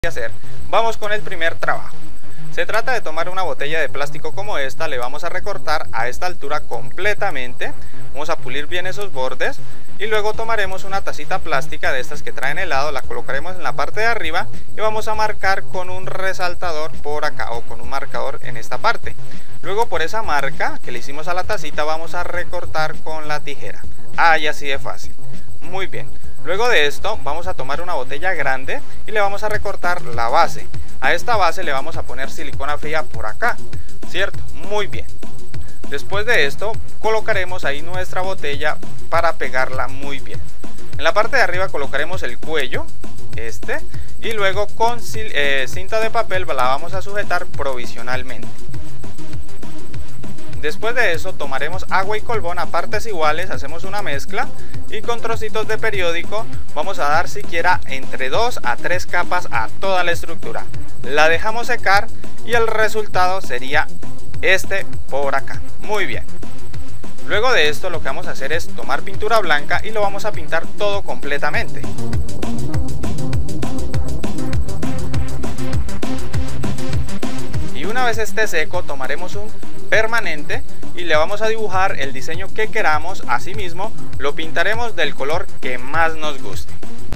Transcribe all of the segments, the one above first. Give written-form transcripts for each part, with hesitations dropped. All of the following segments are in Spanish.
hacer. Vamos con el primer trabajo. Se trata de tomar una botella de plástico como esta, le vamos a recortar a esta altura completamente, vamos a pulir bien esos bordes y luego tomaremos una tacita plástica de estas que traen helado, la colocaremos en la parte de arriba y vamos a marcar con un resaltador por acá o con un marcador en esta parte. Luego por esa marca que le hicimos a la tacita vamos a recortar con la tijera. Y así de fácil. Muy bien. Luego de esto vamos a tomar una botella grande y le vamos a recortar la base. A esta base le vamos a poner silicona fría por acá, ¿cierto? Muy bien. Después de esto colocaremos ahí nuestra botella para pegarla muy bien. En la parte de arriba colocaremos el cuello, y luego con cinta de papel la vamos a sujetar provisionalmente. Después de eso tomaremos agua y colbón a partes iguales, hacemos una mezcla y con trocitos de periódico vamos a dar siquiera entre 2 a 3 capas a toda la estructura. La dejamos secar y el resultado sería por acá. Muy bien. Luego de esto lo que vamos a hacer es tomar pintura blanca y lo vamos a pintar todo completamente. Y una vez esté seco tomaremos un permanente y le vamos a dibujar el diseño que queramos. Asimismo lo pintaremos del color que más nos guste.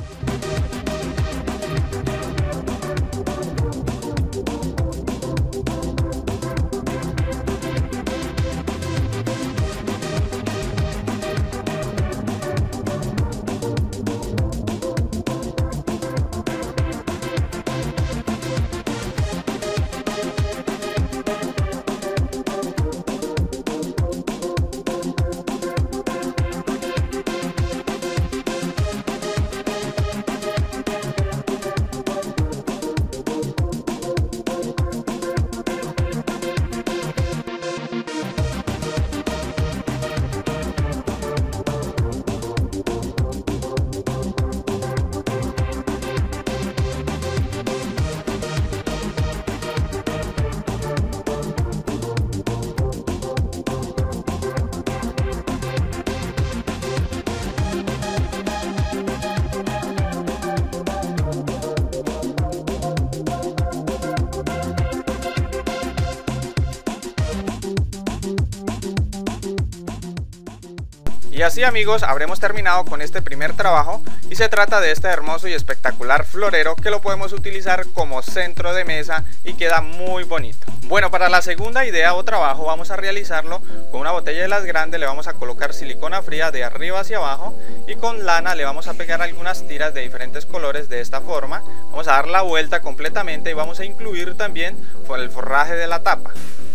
Y así, amigos, habremos terminado con este primer trabajo y se trata de este hermoso y espectacular florero que lo podemos utilizar como centro de mesa y queda muy bonito. Bueno, para la segunda idea o trabajo vamos a realizarlo con una botella de las grandes, le vamos a colocar silicona fría de arriba hacia abajo y con lana le vamos a pegar algunas tiras de diferentes colores de esta forma. Vamos a dar la vuelta completamente y vamos a incluir también el forraje de la tapa.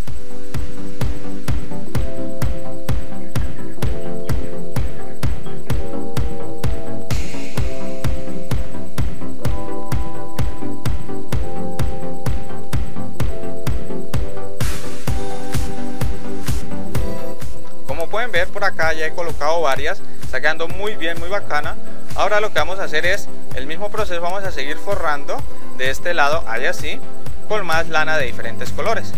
Pueden ver por acá ya he colocado varias, está quedando muy bien, muy bacana. Ahora lo que vamos a hacer es el mismo proceso, vamos a seguir forrando de este lado allá así con más lana de diferentes colores.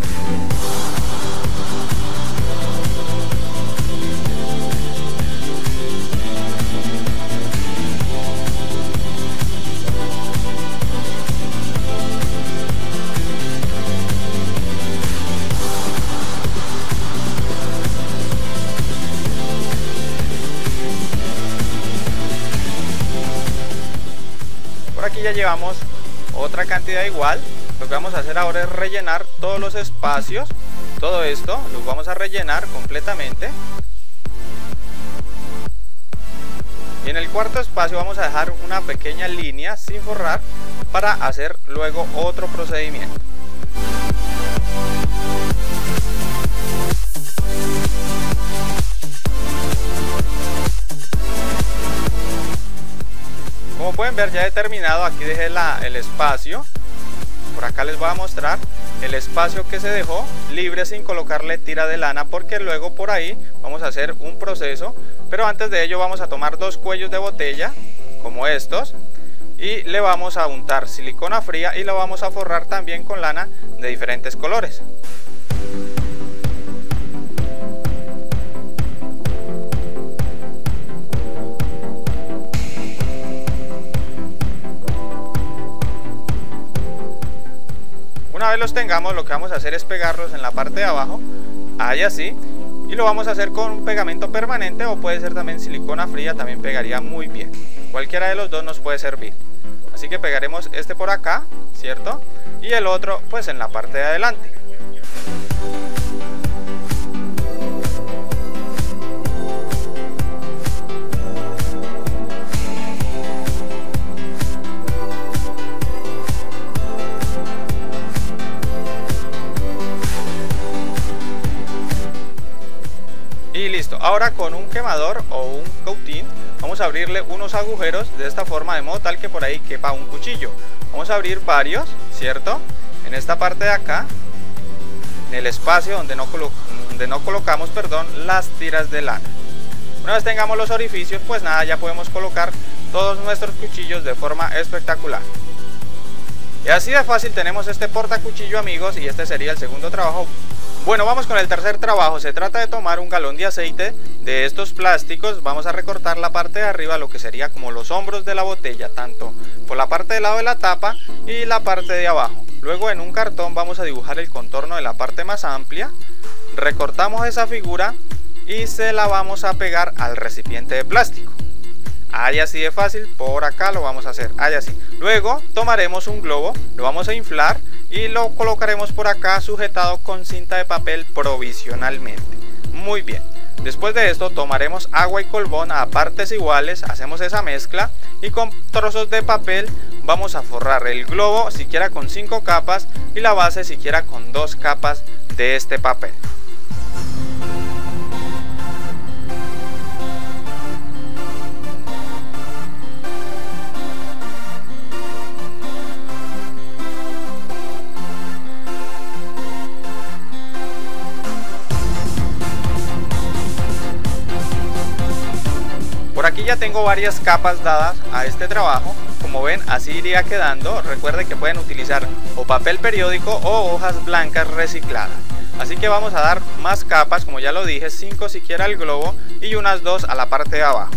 Aquí ya llevamos otra cantidad igual. Lo que vamos a hacer ahora es rellenar todos los espacios. Todo esto lo vamos a rellenar completamente. Y en el cuarto espacio vamos a dejar una pequeña línea sin forrar para hacer luego otro procedimiento. Como pueden ver ya he terminado, aquí dejé el espacio, por acá les voy a mostrar el espacio que se dejó libre sin colocarle tira de lana porque luego por ahí vamos a hacer un proceso, pero antes de ello vamos a tomar dos cuellos de botella como estos y le vamos a untar silicona fría y lo vamos a forrar también con lana de diferentes colores. Una vez los tengamos, lo que vamos a hacer es pegarlos en la parte de abajo, ahí así, y lo vamos a hacer con un pegamento permanente o puede ser también silicona fría, también pegaría muy bien. Cualquiera de los dos nos puede servir. Así que pegaremos este por acá, ¿cierto? Y el otro pues en la parte de adelante. Y listo, ahora con un quemador o un cautín vamos a abrirle unos agujeros de esta forma, de modo tal que por ahí quepa un cuchillo. Vamos a abrir varios, ¿cierto? En esta parte de acá, en el espacio donde no colocamos, las tiras de lana. Una vez tengamos los orificios, pues nada, ya podemos colocar todos nuestros cuchillos de forma espectacular. Y así de fácil tenemos este portacuchillo, amigos, y este sería el segundo trabajo. Bueno, vamos con el tercer trabajo. Se trata de tomar un galón de aceite de estos plásticos. Vamos a recortar la parte de arriba, lo que sería como los hombros de la botella, tanto por la parte del lado de la tapa y la parte de abajo. Luego en un cartón vamos a dibujar el contorno de la parte más amplia. Recortamos esa figura y se la vamos a pegar al recipiente de plástico. Ahí así de fácil, por acá lo vamos a hacer, ahí así. Luego tomaremos un globo, lo vamos a inflar y lo colocaremos por acá sujetado con cinta de papel provisionalmente. Muy bien. Después de esto tomaremos agua y colbón a partes iguales, hacemos esa mezcla y con trozos de papel vamos a forrar el globo siquiera con 5 capas y la base siquiera con 2 capas de este papel. Por aquí ya tengo varias capas dadas a este trabajo, como ven así iría quedando. Recuerden que pueden utilizar o papel periódico o hojas blancas recicladas. Así que vamos a dar más capas, como ya lo dije, 5 siquiera al globo y unas 2 a la parte de abajo.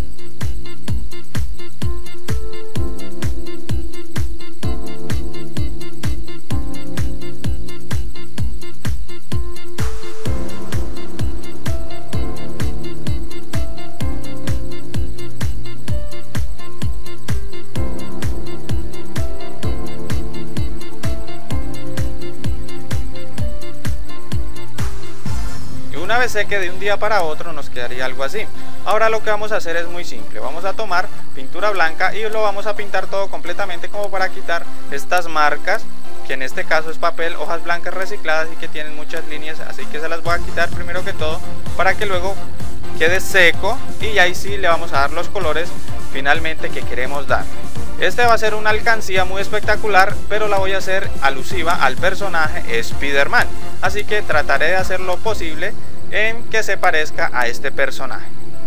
Una vez seque de un día para otro nos quedaría algo así. Ahora lo que vamos a hacer es muy simple. Vamos a tomar pintura blanca y lo vamos a pintar todo completamente como para quitar estas marcas, que en este caso es papel, hojas blancas recicladas y que tienen muchas líneas, así que se las voy a quitar primero que todo para que luego quede seco y ahí sí le vamos a dar los colores finalmente que queremos dar. Este va a ser una alcancía muy espectacular, pero la voy a hacer alusiva al personaje Spider-Man, así que trataré de hacer lo posible en que se parezca a este personaje.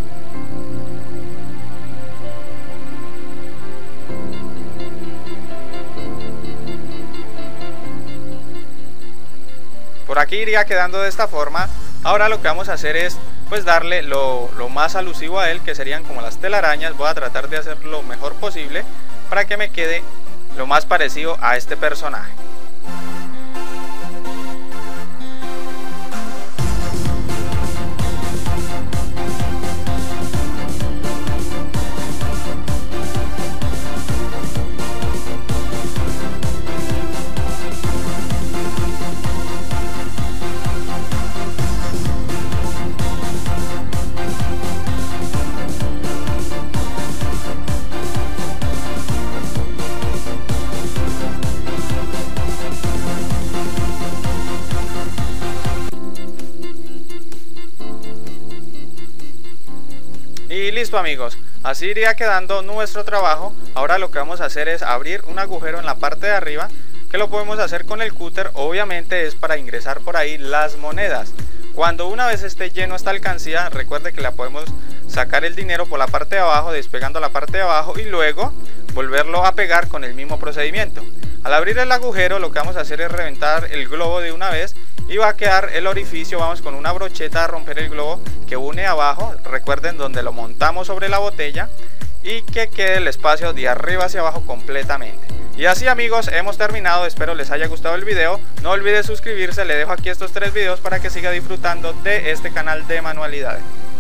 Por aquí iría quedando de esta forma. Ahora lo que vamos a hacer es pues darle lo más alusivo a él, que serían como las telarañas. Voy a tratar de hacer lo mejor posible para que me quede lo más parecido a este personaje. Y listo, amigos, así iría quedando nuestro trabajo. Ahora lo que vamos a hacer es abrir un agujero en la parte de arriba, que lo podemos hacer con el cúter. Obviamente es para ingresar por ahí las monedas. Cuando una vez esté lleno esta alcancía, recuerde que la podemos sacar el dinero por la parte de abajo, despegando la parte de abajo y luego volverlo a pegar con el mismo procedimiento. Al abrir el agujero lo que vamos a hacer es reventar el globo de una vez y va a quedar el orificio. Vamos con una brocheta a romper el globo que une abajo, recuerden, donde lo montamos sobre la botella, y que quede el espacio de arriba hacia abajo completamente. Y así amigos, hemos terminado, espero les haya gustado el video. No olvide suscribirse, le dejo aquí estos 3 videos para que siga disfrutando de este canal de manualidades.